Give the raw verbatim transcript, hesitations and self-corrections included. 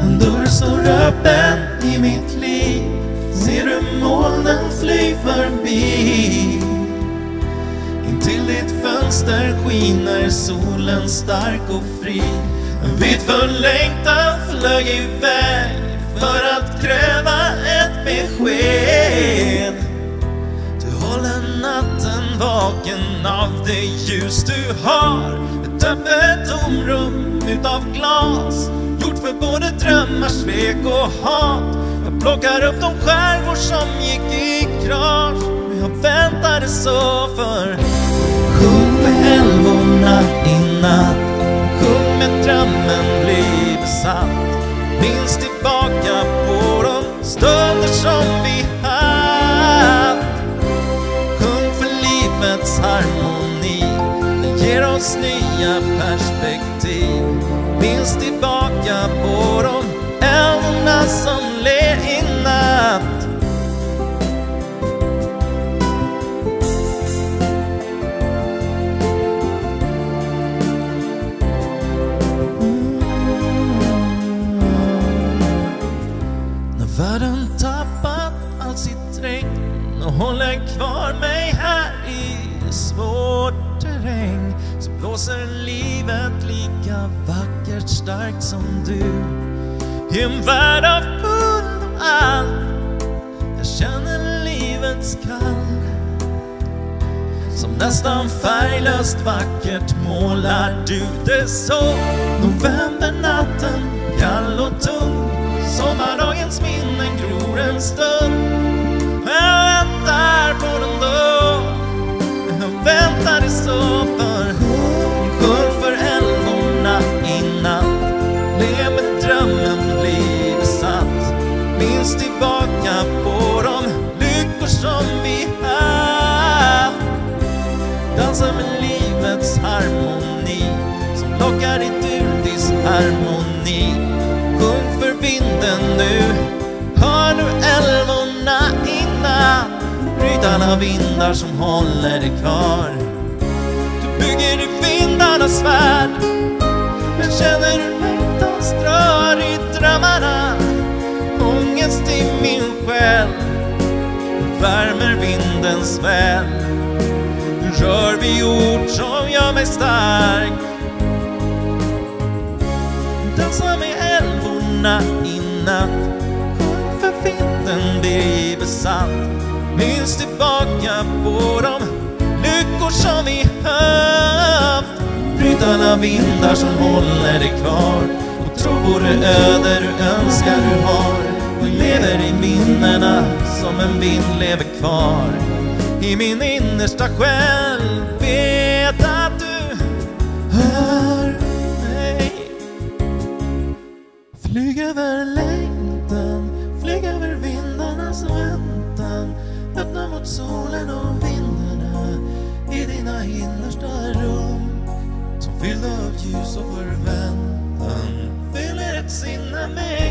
En dörr står öppen i mitt liv. Ser du molnen fly förbi? Intill ditt fönster skiner solen stark och fri. En vit förlängtan flög iväg för att kräva ett besked. Du håller natten vaken av det ljus du har. Ett öppet tomrum utav glas, gjort för både drömmar, svek och hat. Jag plockar upp de skärvor som gick i krasch. Jag väntade så för sjung med älvorna i natt. Sjung med drömmen bli besatt. Minns tillbaka på de stunder som vi haft. Sjung för livets harmoni, den ger oss nya perspektiv. Minns tillbaka på de älvorna som ler i natt. Världen tappat all sitt regn och håller kvar mig här i svår terräng. Så blåser livet lika vackert starkt som du. I en värld av full och all, jag känner livets kall. Som nästan färglöst vackert målar du det så. Novembernatten kall och tung, sommardagens minnen gror en stund. Jag väntar på den då, jag väntade så för sjung för älvorna i natt. Le med drömmen blir besatt. Minns tillbaka på de lyckor som vi haft. Dansa med livets harmoni som lockar ditt urdis harmoni. Sjung för vinden nu, hör nu älvorna i natt. Bryt alla vindar som håller dig kvar. Du bygger i vindarnas värld, men känner du längtans drar i drömmarna. Ångest i min själ värmer vindens väl. Du rör vid ord som gör mig stark. Dansa med älvorna i natt. Sjung för vinden blir besatt. Minns tillbaka på de lyckor som vi haft. Bryt alla vindar som håller dig kvar. Och tro på det öde du önskar du har. Och lever i minnena som en vind lever kvar. I min innersta själ vet att du hör mig. Flyg över längtan, flyg över vindarnas väntan. Öppna mot solen och vindarna i dina innersta rum. Som fyllda av ljus och förväntan fyller ett sinne med